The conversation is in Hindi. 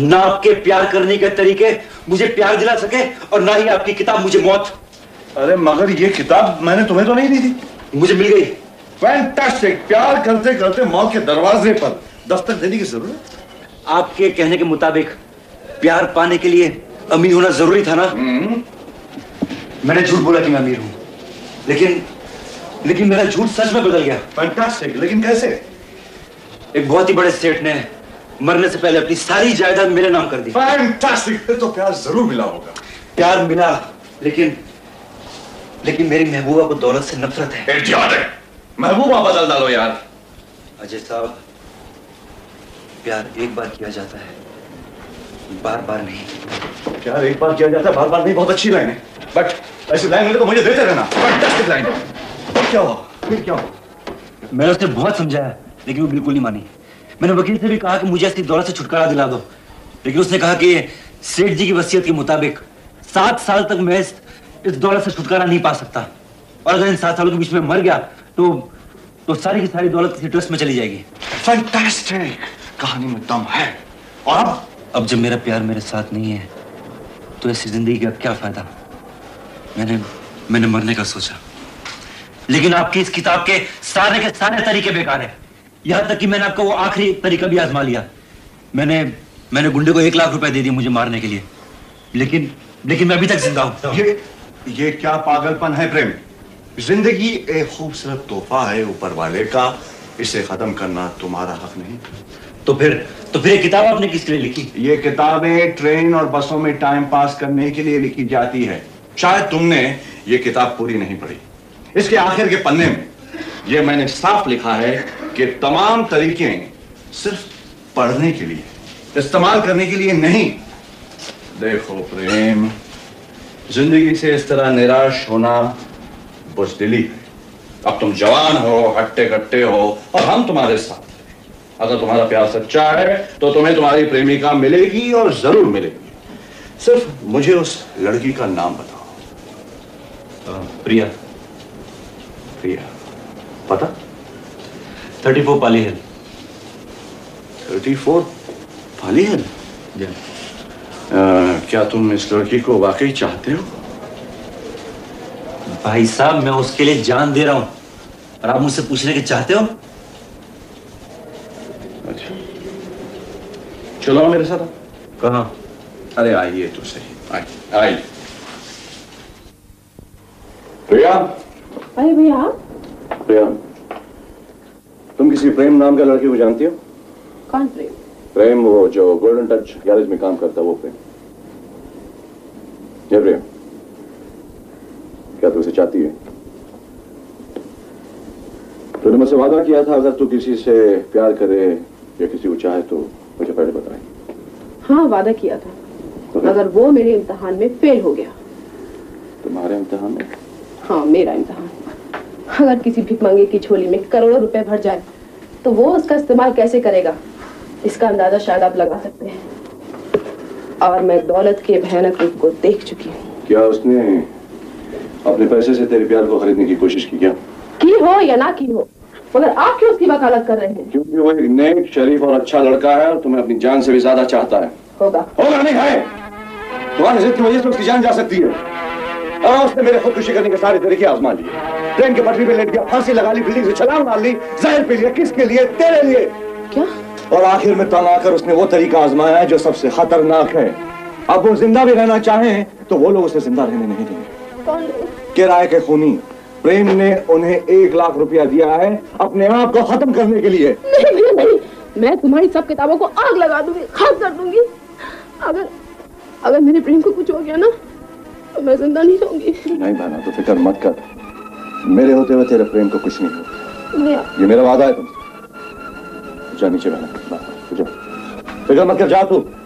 ना आपके प्यार करने के तरीके मुझे प्यार दिला सके और ना ही आपकी किताब मुझे मौत। अरे मगर ये किताब मैंने तुम्हें तो नहीं दी थी। मुझे मिल गई। फैंटास्टिक। प्यार करते करते मौत के दरवाजे पर दस्तक देने की जरूरत। आपके कहने के मुताबिक प्यार पाने के लिए अमीर होना जरूरी था ना? मैंने झूठ बोला कि मैं अमीर हूं, लेकिन मेरा झूठ सच में बदल गया। फैंटास्टिक। लेकिन कैसे? एक बहुत ही बड़े सेठ ने मरने से पहले अपनी सारी जायदाद मेरे नाम कर दी। फैंटास्टिक। फिर तो प्यार जरूर मिला होगा। प्यार मिला, लेकिन मेरी महबूबा को दौलत से नफरत है। इडियट है। महबूबा बदल डालो यार। अजय साहब, प्यार एक बार किया जाता है, बार बार नहीं। प्यार एक बार किया जाता है, बार बार नहीं। बहुत अच्छी लाइन है, बट ऐसी लाइन मिले तो मुझे देते रहना। फैंटास्टिक लाइन है। अब क्या हुआ? फिर क्या हुआ? मैंने उसे बहुत समझाया, लेकिन वो बिल्कुल नहीं मानी। मैंने वकील से भी कहा कि मुझे ऐसी दौलत से छुटकारा दिला दो, लेकिन उसने कहा कि सेठ जी की वसीयत के मुताबिक 7 साल तक मैं इस दौलत से छुटकारा नहीं पा सकता, और अगर इन 7 सालों के बीच में मर गया तो सारी की सारी दौलत किसी ट्रस्ट में चली जाएगी। फैंटास्टिक। कहानी में दम है। और अब जब मेरा प्यार मेरे साथ नहीं है तो ऐसी जिंदगी का क्या फायदा? मैंने मरने का सोचा, लेकिन आपकी इस किताब के सारे तरीके बेकार है। यहां तक कि मैंने आपका वो आखिरी तरीका भी आजमा लिया। मैंने गुंडे को 1 लाख रुपए दे दिए मुझे मारने के लिए, लेकिन मैं अभी तक जिंदा हूं। ये क्या पागलपन है प्रेम? जिंदगी एक खूबसूरत तोहफा है ऊपर वाले का, इसे खत्म करना तुम्हारा हक नहीं। तो फिर ये किताब आपने किसके लिए लिखी? ये किताबें ट्रेन और बसों में टाइम पास करने के लिए लिखी जाती है। शायद तुमने ये किताब पूरी नहीं पढ़ी। इसके आखिर के पन्ने में ये मैंने साफ लिखा है कि तमाम तरीके सिर्फ पढ़ने के लिए, इस्तेमाल करने के लिए नहीं। देखो प्रेम, जिंदगी से इस तरह निराश होना बुज़दिली है। अब तुम जवान हो, हट्टे कट्टे हो, और हम तुम्हारे साथ। अगर तुम्हारा प्यार सच्चा है तो तुम्हें तुम्हारी प्रेमिका मिलेगी, और जरूर मिलेगी। सिर्फ मुझे उस लड़की का नाम बताओ। प्रिया। प्रिया? पता? 34 पाली हिल। 34 पाली हिल? क्या तुम इस लड़की को वाकई चाहते हो? भाई साहब, मैं उसके लिए जान दे रहा हूं, और आप मुझसे पूछने के चाहते हो? अच्छा, चलो मेरे साथ। कहां? अरे आइए तो सही। आइए। प्रिया। अरे भैया। प्रिया, तुम किसी प्रेम नाम का लड़के को जानती हो? कौन प्रेम? प्रेम, वो जो गोल्डन टच गैरेज में काम करता, वो प्रेम। ये प्रेम, क्या तू उसे चाहती है? तूने मुझसे वादा किया था अगर तू किसी से प्यार करे या किसी को चाहे तो मुझे पहले बताए। हाँ, वादा किया था। अगर वो मेरे इम्तिहान में फेल हो गया। तुम्हारे इम्तिहान में? हाँ, मेरा इम्तिहान। अगर किसी भिखमंगे की झोली में करोड़ों रुपए भर जाए तो वो उसका इस्तेमाल कैसे करेगा, इसका अंदाजा शायद आप लगा सकते हैं। और मैं दौलत के भयानक रूप को देख चुकी हूँ। क्या उसने अपने पैसे से तेरे प्यार को खरीदने की कोशिश की? क्या की हो या ना की हो, मगर आप क्यों उसकी वकालत कर रहे हैं? क्योंकि वो एक नेक, शरीफ और अच्छा लड़का है, और तुम्हें अपनी जान से भी ज्यादा चाहता है। होगा नहीं है। तुम्हारी जिद की वजह से उसकी जान जा सकती है। और उसने मेरे खुदकुशी करने के सारे तरीके आजमा लिए। ट्रेन के पटरी पे लेट गया, फांसी लगा ली, बिल्डिंग से छलांग मार ली, जहर पी लिया। किसके लिए? तेरे लिए। क्या? और आखिर में तंग आकर उसने वो तरीका आजमाया है जो सबसे खतरनाक है। अब वो जिंदा भी रहना चाहें तो वो लोग उसे जिंदा रहने नहीं देंगे। कौन? किराए के खूनी। प्रेम ने उन्हें 1 लाख रुपया दिया है अपने आप को खत्म करने के लिए। नहीं, मैं तुम्हारी सब किताबों को आग लगा दूंगी, खाक कर दूंगी। अगर मेरे प्रेम को कुछ हो गया ना तो मैं जिंदा नहीं रहूंगी। नहीं बहना, तो फिक्र मत कर। मेरे होते हुए तेरे प्रेम को कुछ नहीं होगा। ये मेरा वादा है तुमसे। जा नीचे बहना, फिक्र मत कर, जा तू।